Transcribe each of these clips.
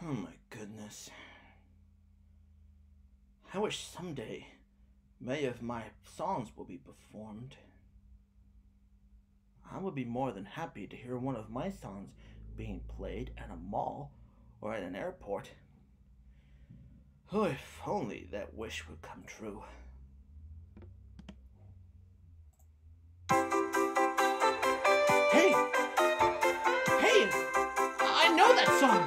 Oh my goodness. I wish someday many of my songs will be performed. I would be more than happy to hear one of my songs being played at a mall or at an airport. Oh, if only that wish would come true. Hey! Hey! I know that song!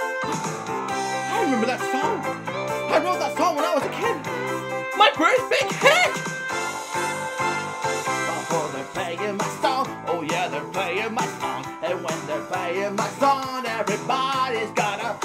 I remember that song! I wrote that song when I was a kid! My first big hit! Oh, they're playing my song. Oh yeah, they're playing my song. And when they're playing my song, everybody's gotta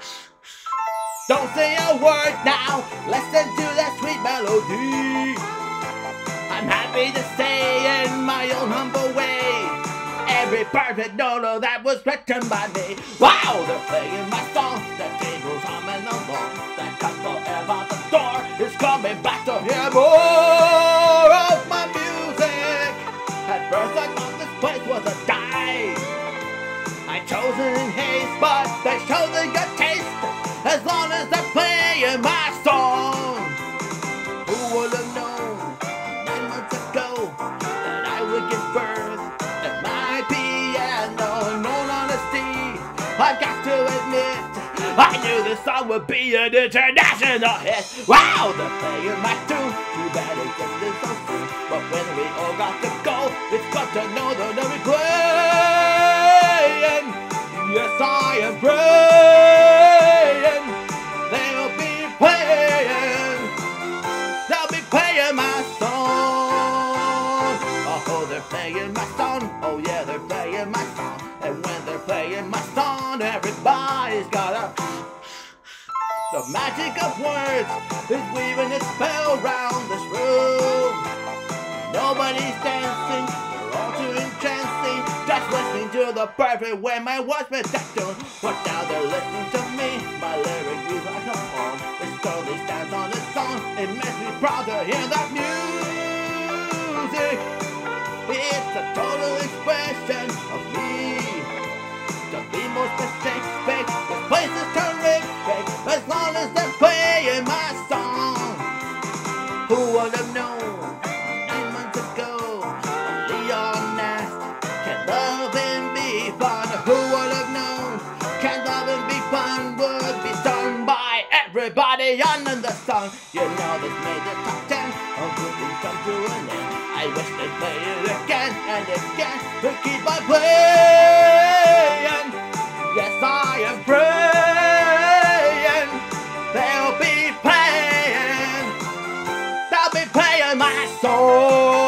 don't say a word now. Listen to that sweet melody. I'm happy to say in my own humble way, every perfect note that was written by me. Wow, they're playing my song. The table's humming along. That couple out the door is coming back to hear more of my music. At first I thought this place was a dive. I chose it in haste, but they showed a good taste. As long as they're playing my song. Who would have known 9 months ago that I would give birth at my piano? In all honesty, I've got to admit, I knew this song would be an international hit. Wow, they're playing my tune. Too bad it ended so soon. But when we all got to go, it's good to know that they'll be playing. Yes, I am praying. They'll be playing. They'll be playing my song. Oh, they're playing my song. Oh yeah, they're playing my song. And when they're playing my song, everybody's gotta. The magic of words is weaving its spell round this room. Nobody's dancing, they're all too entrancing, just listening to the perfect way my words were tune. But now they're listening to me, my lyric reads like a poem. It slowly stands on its own, it makes me proud to hear that music. It's a total expression of me. To be more specific, this place is terrific, as long as they're playing my song. Who would have known 9 months ago Leon asked, can loving be fun? Who would have known can loving be fun would be sung by everybody under the sun? You know this made the top 10 of good things come to an end. I wish they'd play it again and again to keep on playing. Yes, I am praying. They'll be playing my song.